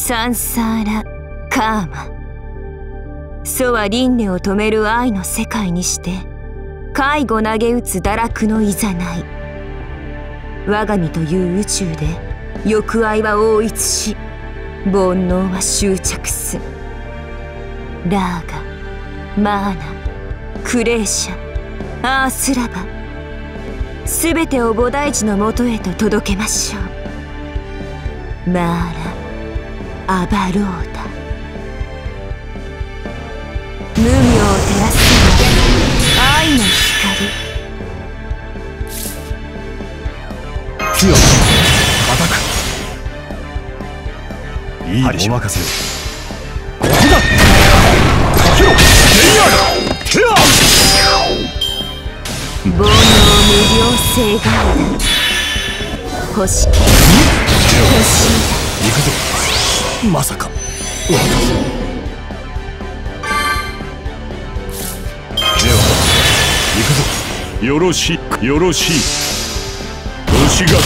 サンサーラ・カーマ。祖は輪廻を止める愛の世界にして介護投げ打つ堕落のいざない。我が身という宇宙で欲愛は応一し、煩悩は執着す。ラーガ、マーナ、クレーシャ、アースラバ、すべてを菩提寺のもとへと届けましょう。マーラ・アバローダ。無明を照らすのは愛の光。 強く叩く。いいお任せを。ここだ。かけろ。テア。 煩悩無量性がある。星切。星行くぞ。まさか私。行くぞ。よろしい、よろしい。星が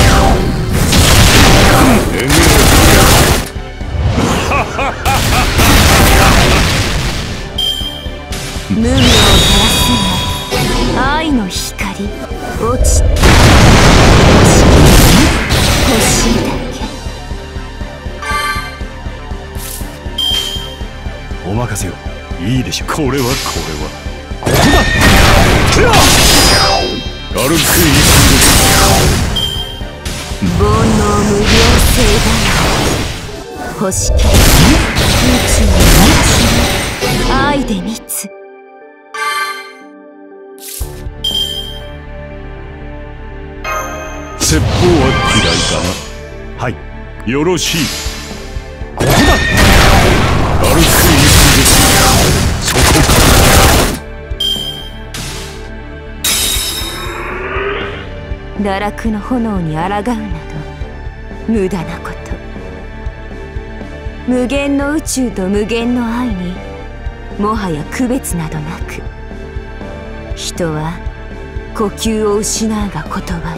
無明を照らすが愛の光。落ちて星だけ。お任せを。いいでしょう。これはここだ。軽くいく。 煩悩無量性が星切。宇宙の私の愛で満つ。 説法は嫌いだな。はい、よろしい。ここだ。軽くいくです。そこから。 堕落の炎に抗うなど無駄なこと。無限の宇宙と無限の愛にもはや区別などなく、人は呼吸を失うが断る。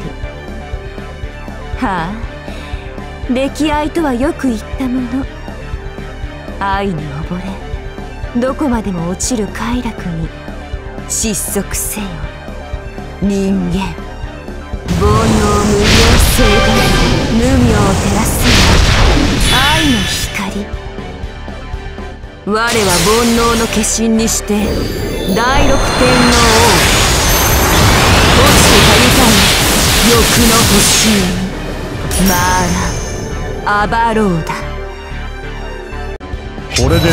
はあ、溺愛とはよく言ったもの。愛に溺れどこまでも落ちる快楽に失速せよ人間。煩悩無量性が無明を照らす愛の光。我は煩悩の化身にして第六天の王。落ちてかりたい欲の星にマーラ・アバローダ。 これでどう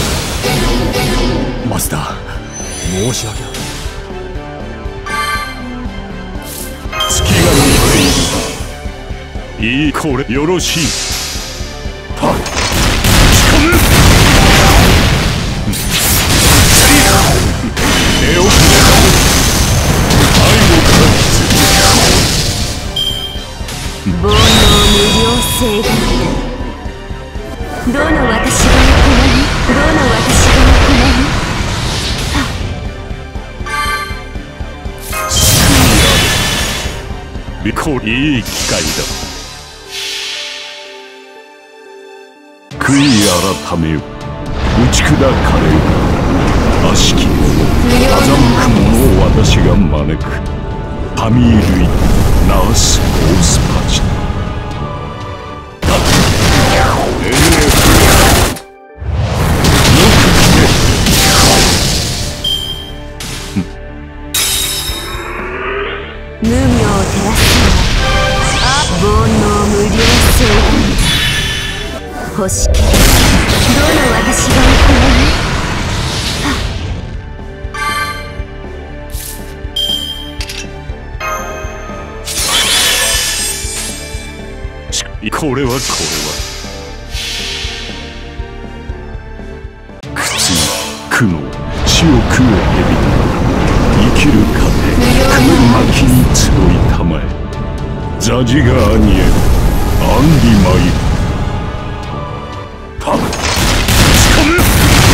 かマスター。申し訳ない。月が見ている。いい、これよろしい。はっ、仕込む。手をくれ。愛を感じる。 煩悩無量性がある。どの私が行い、どの私が行い。 これいい機会だ。悔い改めよ。打ち砕かれよ。悪しき欺く者を私が招く。パミールイナース・オースパチ。 無明を照らす煩悩無量性が星切。どの私が行い。これは苦痛苦悩死を食う蛇だ。生きる糧雲巻きに集いたまえ。ザジガーニエアンリマイパク仕込む。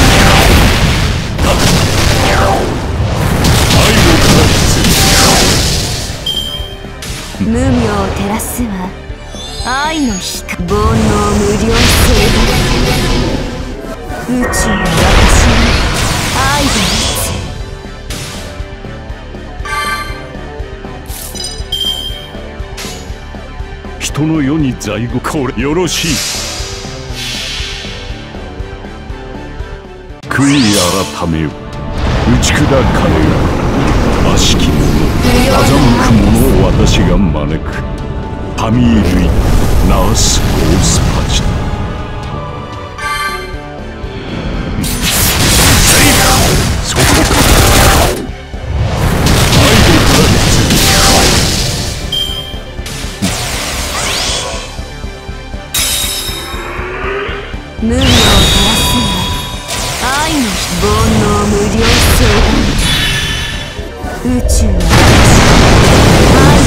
愛の果実。 無明を照らすは愛の光煩悩無量性宇宙の私に愛で人の世に在後これよろしい。悔い改めよ、打ち砕かれよ。悪しき者、欺く者を私が招く。ファミー類ナース・ゴースパチだ。そこか。愛でから無明を垂らすな。愛の煩悩無量相談。宇宙の私愛の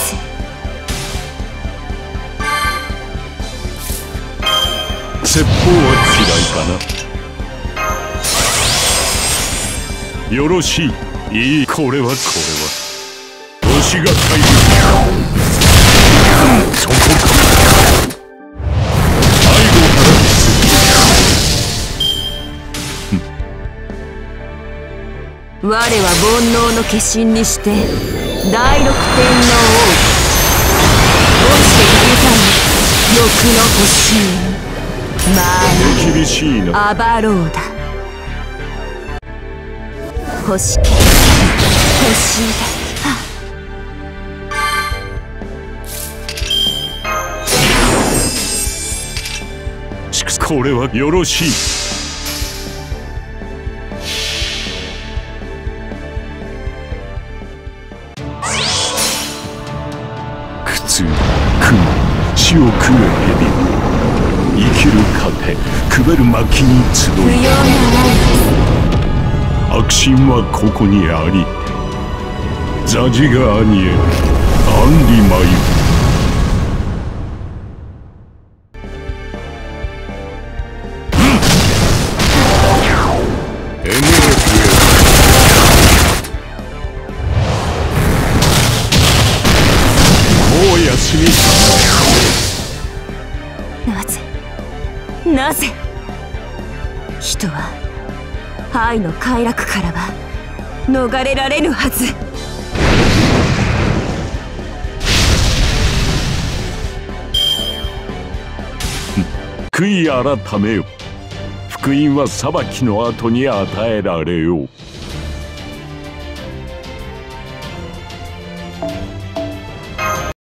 説法は嫌いかな。よろしい。いい、これは押しがたい。そこか。背後から我は煩悩の化身にして第六天の王。落ちて許さぬ欲の星にまあ厳しいな。 アバローだ。欲しければ欲しいだ。これはよろしい。苦痛、苦悩、死を食う蛇。生きる糧、くべる薪に集い。悪心はここにあり。ザジが兄へ、アンリマユ。 なぜ人は愛の快楽からは逃れられぬはず。 悔い改めよ。福音は裁きの後に与えられよう。